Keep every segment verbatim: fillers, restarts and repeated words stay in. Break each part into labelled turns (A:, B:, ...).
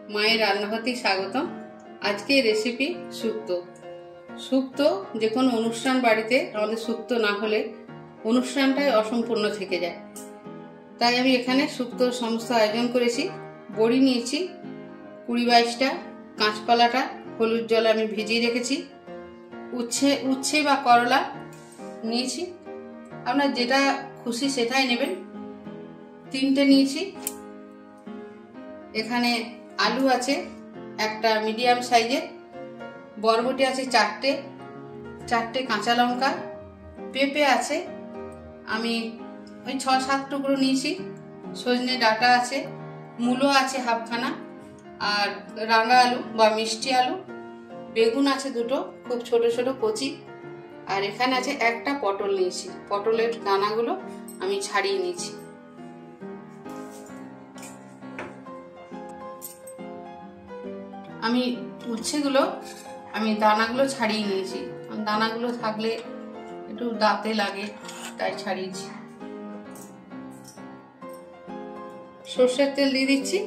A: মায়ের রান্নাঘরতে স্বাগতম। আজকে রেসিপি শুক্তো। শুক্তো যে কোনো অনুষ্ঠান বাড়িতে আমাদের শুক্তো না হলে অনুষ্ঠানটাই অসম্পূর্ণ থেকে যায়। তাই আমি এখানে শুক্তোর সমস্ত আয়োজন করেছি। বড়ি নিয়েছি কুড়ি বাইশটা, কাঁচকলাটা হলুদ জলে আমি ভিজিয়ে রেখেছি, উচ্ছে উচ্ছে বা করলা নিয়েছি, আপনার যেটা খুশি সেটাই নেবেন। তিনটে নিয়েছি। এখানে আলু আছে একটা মিডিয়াম সাইজের, বরবটি আছে চারটে, চারটে কাঁচা লঙ্কা, পেঁপে আছে আমি ওই ছ সাত টুকরো নিয়েছি, সজনে ডাঁটা আছে, মূলো আছে হাফখানা, আর রাঙা আলু বা মিষ্টি আলু, বেগুন আছে দুটো খুব ছোট ছোট কচি, আর এখানে আছে একটা পটল নিয়েছি। পটলের দানাগুলো আমি ছাড়িয়ে নিয়েছি। আমি উচ্ছেগুলো আমি দানাগুলো ছাড়িয়ে নিয়েছি, দানাগুলো থাকলে একটু দাঁতে লাগে তাই ছাড়িয়েছি। সর্ষের তেল দিয়ে দিচ্ছি।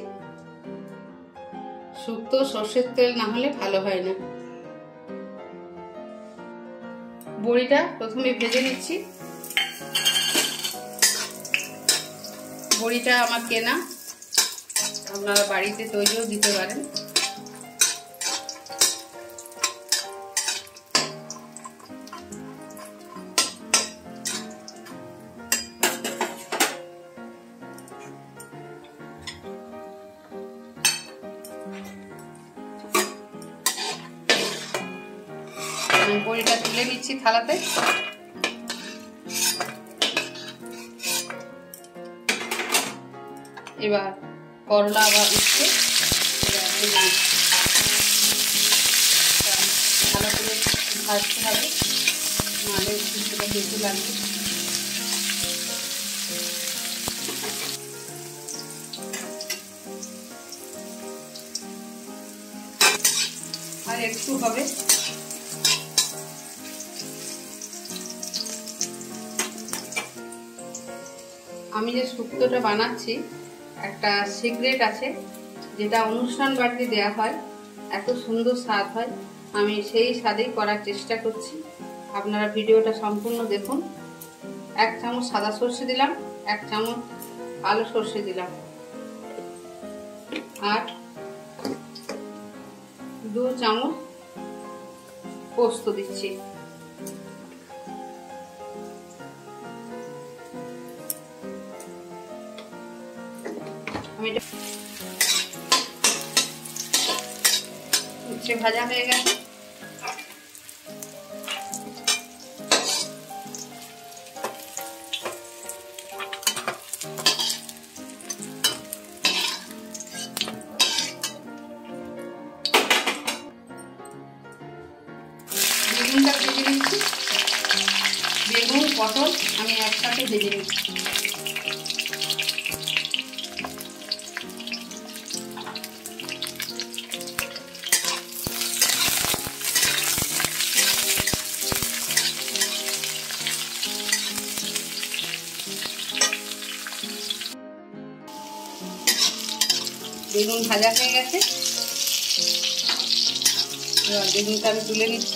A: শুক্তো সর্ষের তেল না হলে ভালো হয় না। বড়িটা প্রথমে ভেজে নিচ্ছি। বড়িটা আমার কেনা, আপনারা বাড়িতে তৈরিও দিতে পারেন। বড়িটা তুলে নিচ্ছি থালাতে। এবার করলা বা উচ্ছে ভালো করে ভাজতে হবে, নাহলে উচ্ছেটা বেশি লাগবে। আর একটু হবে। আমি যে শুক্তোটা বানাচ্ছি একটা সিক্রেট আছে, যেটা অনুষ্ঠান বাড়িতে দেওয়া হয়, এত সুন্দর স্বাদ হয়। আমি সেই স্বাদেই করার চেষ্টা করছি, আপনারা ভিডিওটা সম্পূর্ণ দেখুন। এক চামচ সাদা সর্ষে দিলাম, এক চামচ কালো সর্ষে দিলাম, আর দু চামচ পোস্ত দিচ্ছি। উচ্ছে ভাজা হয়ে গেছে। বেগুনটা ভেজে নিচ্ছি। বেগুন পটল আমি একসাথে ভেজে নিচ্ছি। বেগুন ভাজা হয়ে গেছে, এবার বেগুনটা আমি তুলে নিচ্ছি।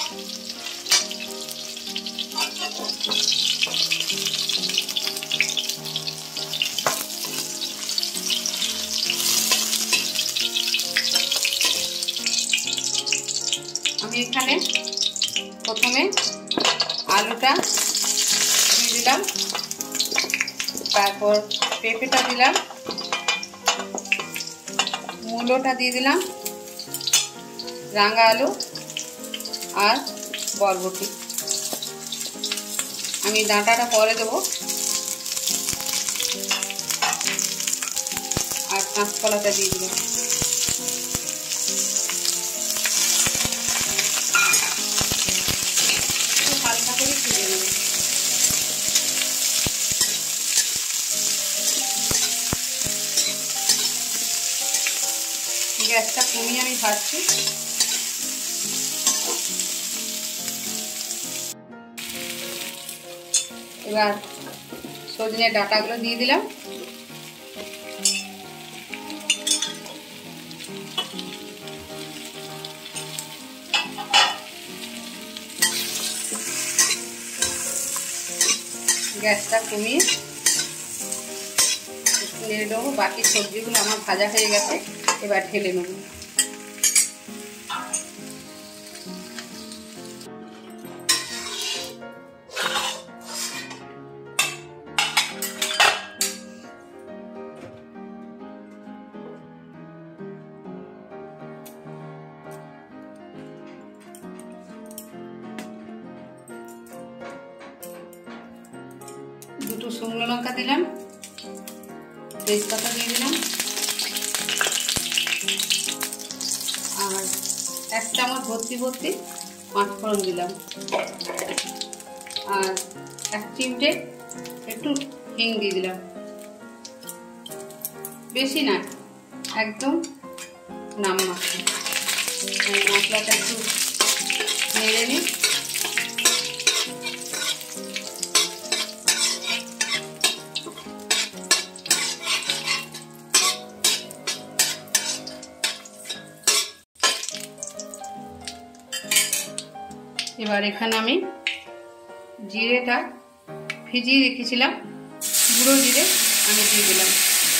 A: আমি এখানে প্রথমে আলুটা দিয়ে দিলাম, তারপর পেঁপেটা দিলাম, মূলোটা দিয়ে দিলাম, রাঙা আলু আর বরবটি। আমি ডাঁটাটা পরে দেবো, আর কাঁচকলাটা দিয়ে দিলাম। হালকা করে ভেজে নেব। গ্যাসটা কমিয়ে আমি ভাজছি। এবার সজনে ডাঁটাগুলো দিয়ে দিলাম, গ্যাসটা কমিয়ে একটু নেড়ে দেবো। বাকি সবজিগুলো আমার ভাজা হয়ে গেছে, এবার ঢেলে নেব। দুটো শুকনো লঙ্কা দিলাম, তেজপাতা দিয়ে দিলাম, আর এক চামচ ভর্তি ভর্তি পাঁচফোড়ন দিলাম, আর এক চিমটে একটু হিং দিয়ে দিলাম। বেশি না, একদম নাম মাত্র। মশলাটা একটু নেড়ে নিই। এবার এখানে আমি জিরেটা ভিজিয়ে রেখেছিলাম, গুঁড়ো জিরে আমি দিয়ে দিলাম।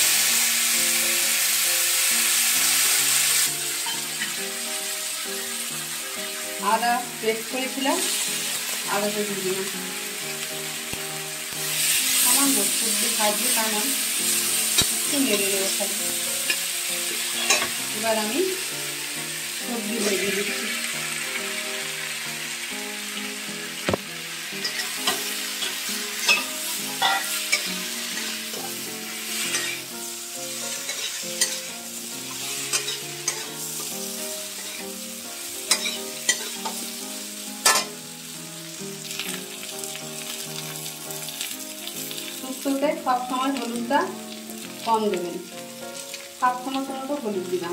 A: আদা পেস্ট করেছিলাম, আদাটা দিয়ে দিলাম। সামান্য সবজি ভাজবো তেমন একটু নেড়ে নেবো খালি। এবার আমি সবজিগুলো দিয়ে দিচ্ছি। শুক্তোতে সব সময় হলুদটা কম দেবেন, হাফ চামচ মতো হলুদ দিলাম।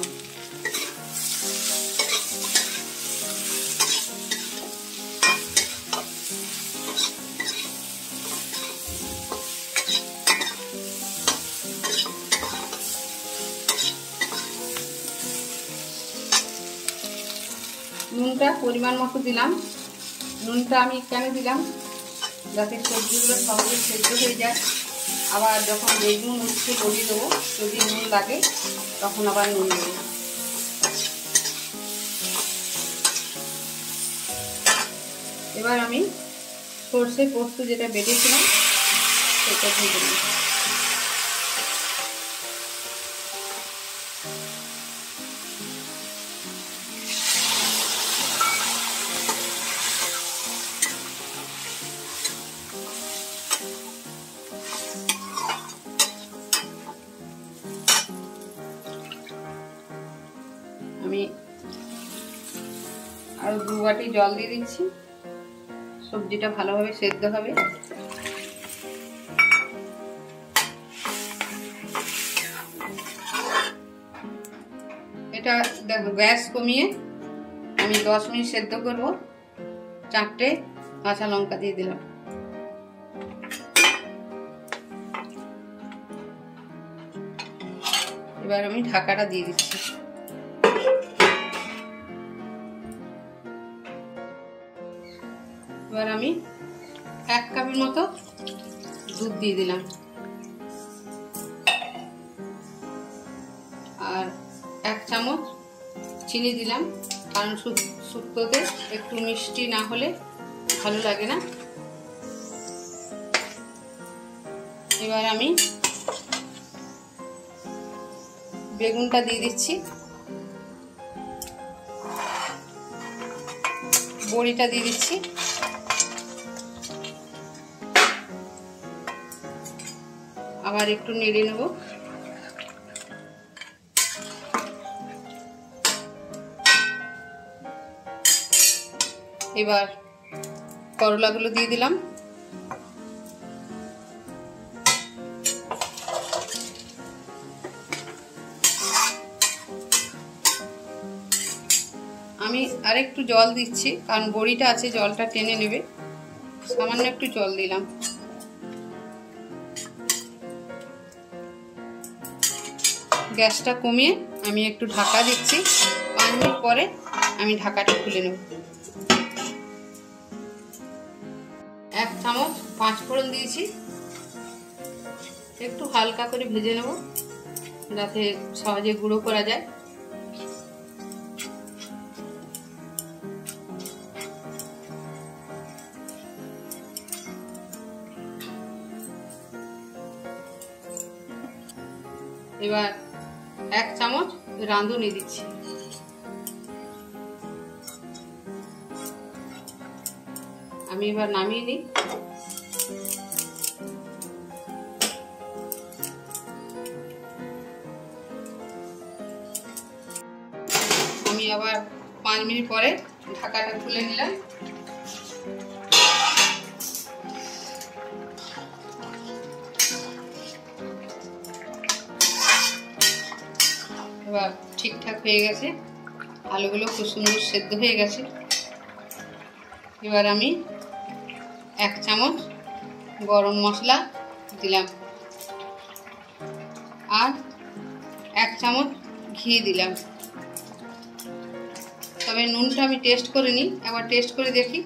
A: নুনটা পরিমাণ মতো দিলাম। নুনটা আমি কেন দিলাম, যাতে সবজিগুলো সহজে সেদ্ধ হয়ে যায়। আবার যখন বেগুন উঠতে বড়িয়ে দেবো, যদি নুন লাগে তখন আবার নুন দেবো। এবার আমি সর্ষে পোস্ত যেটা বেটেছিলাম সেটা দিয়ে দিলাম। আমি আরো দু বাটি জল দিয়ে দিচ্ছি, সবজিটা ভালোভাবে সেদ্ধ হবে। এটা দেখো গ্যাস কমিয়ে আমি দশ মিনিট সেদ্ধ করব। চারটে কাঁচা লঙ্কা দিয়ে দিলাম। এবার আমি ঢাকাটা দিয়ে দিচ্ছি। এবার আমি এক কাপের মতো দুধ দিয়ে দিলাম, আর এক চামচ চিনি দিলাম, কারণ শুক্তোতে একটু মিষ্টি না হলে ভালো লাগে না। এবার আমি বেগুনটা দিয়ে দিচ্ছি, বড়িটা দিয়ে দিচ্ছি, আবার একটু নেড়ে নেব। এবার করলাগুলো দিয়ে দিলাম। আমি আরেকটু জল দিচ্ছি, কারণ বড়িটা আছে, জলটা টেনে নেবে। সামান্য একটু জল দিলাম। গ্যাসটা কমিয়ে আমি একটু ঢাকা দিচ্ছি। পাঁচ মিনিট পরে আমি ঢাকাটা খুলে নেব। এক চামচ পাঁচ ফোড়ন দিয়েছি, একটু হালকা করে ভেজে নেব যাতে সহজে গুঁড়ো করা যায়। এবার এক চামচ রাঁধুনি দিচ্ছি। আমি এবার নামিয়ে নিই। আমি আবার পাঁচ মিনিট পরে ঢাকাটা খুলে নিলাম। এবার ঠিকঠাক হয়ে গেছে, আলুগুলো খুব সুন্দর সেদ্ধ হয়ে গেছে। এবার আমি এক চামচ গরম মশলা দিলাম আর এক চামচ ঘি দিলাম। তবে নুনটা আমি টেস্ট করে নিই, একবার টেস্ট করে দেখি।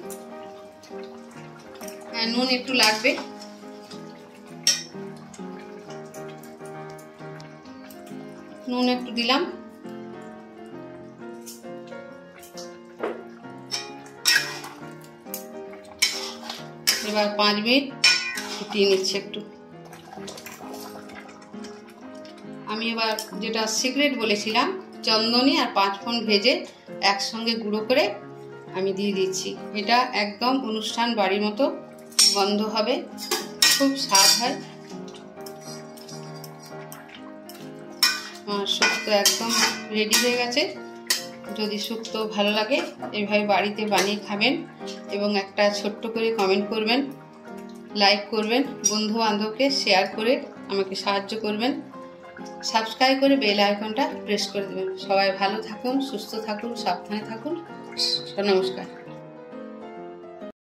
A: হ্যাঁ, নুন একটু লাগবে। নুন একটু দিলাম। এবার পাঁচ মিনিট ফুটিয়ে নিচ্ছি একটু। আমি এবার যেটা সিক্রেট বলেছিলাম, চন্দনী আর পাঁচ ফোড়ন ভেজে একসঙ্গে গুঁড়ো করে আমি দিয়ে দিচ্ছি। এটা একদম অনুষ্ঠান বাড়ির মতো গন্ধ হবে, খুব স্বাদ হয়। আমার শুক্তো একদম রেডি হয়ে গেছে। যদি শুক্তো ভালো লাগে এইভাবে বাড়িতে বানিয়ে খাবেন এবং একটা ছোট্ট করে কমেন্ট করবেন, লাইক করবেন, বন্ধু বান্ধবকে শেয়ার করে আমাকে সাহায্য করবেন। সাবস্ক্রাইব করে বেল আইকনটা প্রেস করে দেবেন। সবাই ভালো থাকুন, সুস্থ থাকুন, সাবধানে থাকুন। নমস্কার।